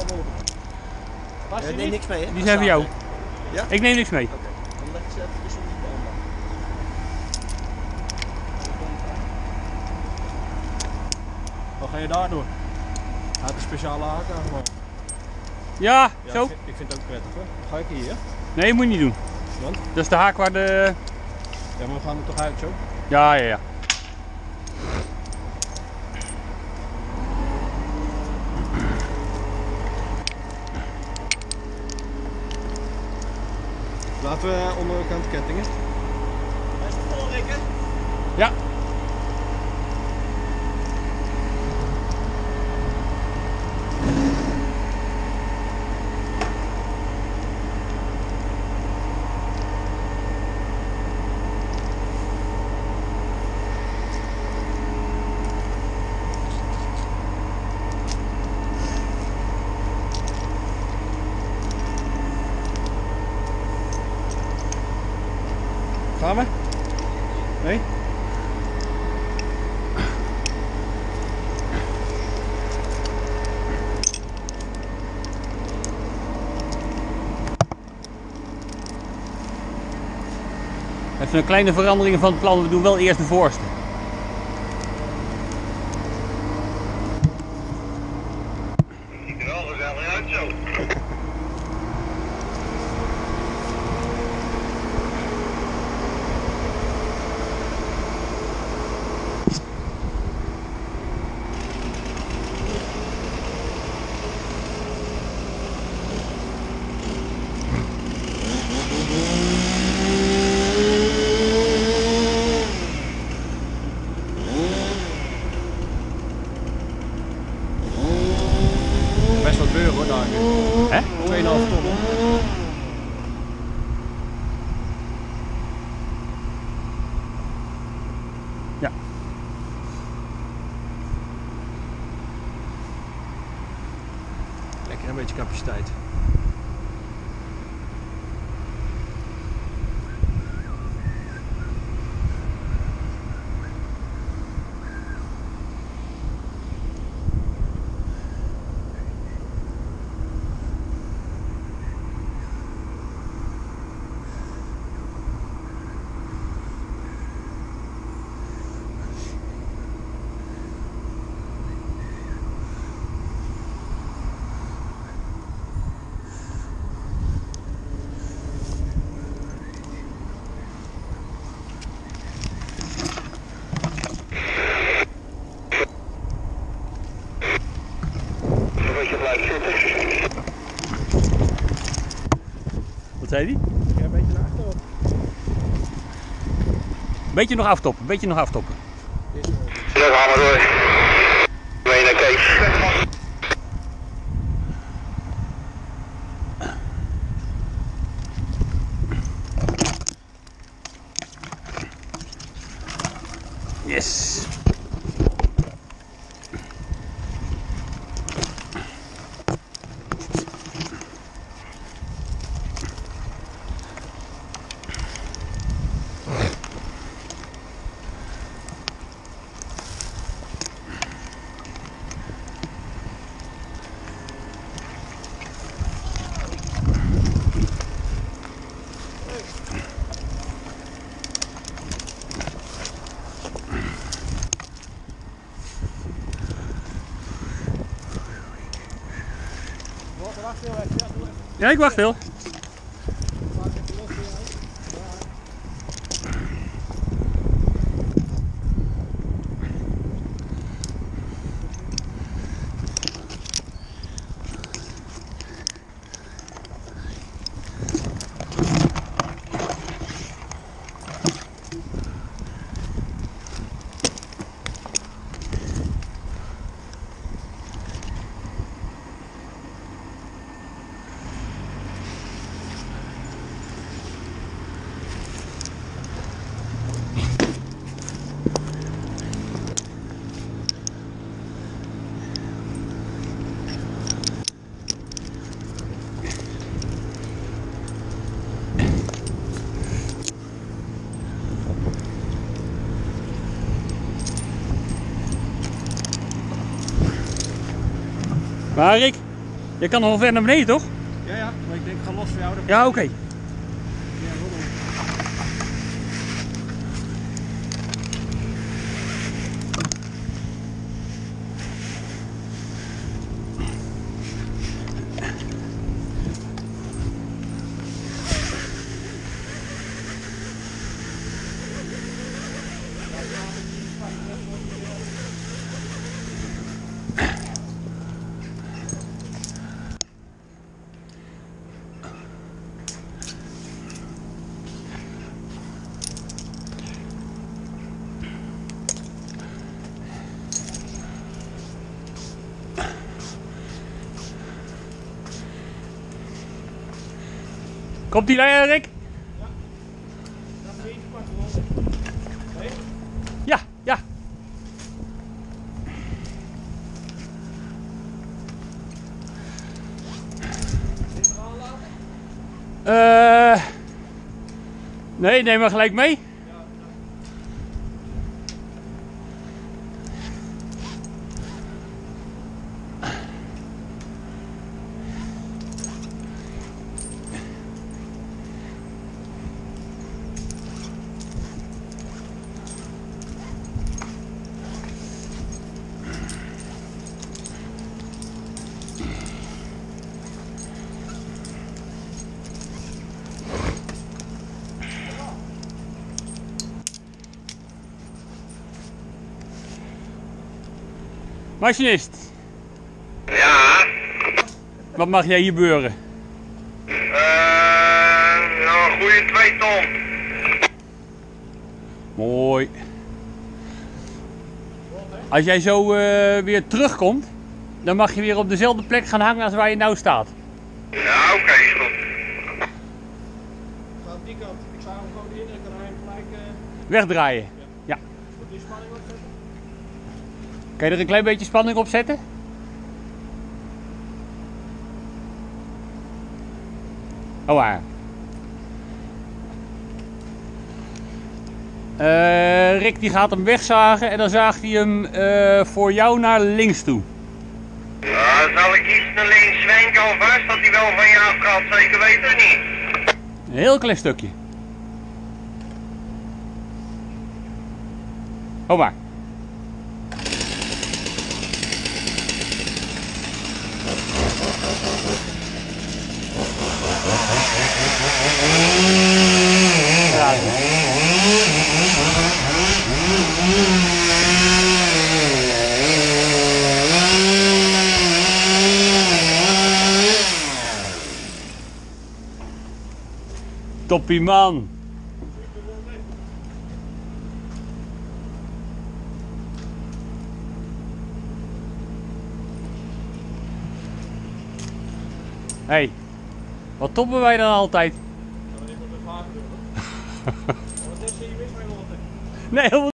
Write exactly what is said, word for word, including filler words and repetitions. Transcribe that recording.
Je neemt niks mee, hè? Die zijn voor jou. Ja? Ik neem niks mee. Oké, okay. Dan leg ik ze even op die boom. Wat ga je daar doen? Hij had een speciale haak aangemaakt. Ja, Ja, zo. Ik vind, ik vind het ook prettig hoor. Ga ik hier? Nee, moet je niet doen. Want? Dat is de haak waar de... Ja, maar we gaan er toch uit zo? Ja, ja, ja. Laten we onder de kant kettingen. Hij is het vol, Rikke? Ja. Gaan we? Nee? Even een kleine verandering van het plan. We doen wel eerst de voorste. Ziet er wel gezellig uit zo. Best wat deur hoor daar. Hè? twee komma vijf ton. Ja. Lekker een beetje capaciteit. Wat zei die? Ja, een beetje naar achterop. Beetje nog aftoppen, beetje nog aftoppen. Dan gaan we door. Mee naar Kees. Yes. Ja, ik wacht wel. Waar, Rick? Je kan nog wel ver naar beneden, toch? Ja, ja, maar ik denk, ik ga los voor jou. Ja, oké. Okay. Ja, wel doen. Komt die daar, Rick? Ja, ja. Uh, nee, neem maar gelijk mee. Machinist. Ja. Wat mag jij hier beuren? Uh, nou, een goede twee ton. Mooi. Als jij zo uh, weer terugkomt, dan mag je weer op dezelfde plek gaan hangen als waar je nou staat. Ja, oké, okay, is goed. Ga op die kant. Ik zou hem gewoon in en dan ga je hem gelijk uh... wegdraaien. Ja. Ja. Moet die spanning opzetten? Kan je er een klein beetje spanning op zetten? Oh waar. Uh, Rick die gaat hem wegzagen en dan zaagt hij hem uh, voor jou naar links toe. Ja, zal ik iets naar links zwenken alvast, dat hij wel van je af gaat, zeker weten of niet? Een heel klein stukje. Oh maar. Toppie man. Hey, wat toppen wij dan altijd? Dat is op de vaart doen. Wat is je mis mee? Nee,